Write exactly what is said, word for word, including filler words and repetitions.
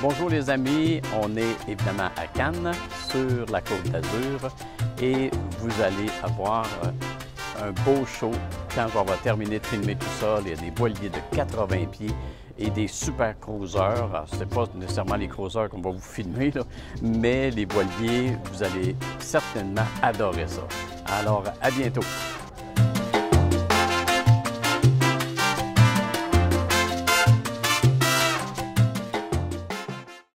Bonjour les amis, on est évidemment à Cannes, sur la Côte d'Azur, et vous allez avoir un beau show quand on va terminer de filmer tout ça. Il y a des voiliers de quatre-vingts pieds et des super cruisers. Ce n'est pas nécessairement les cruisers qu'on va vous filmer, là, mais les voiliers, vous allez certainement adorer ça. Alors, à bientôt!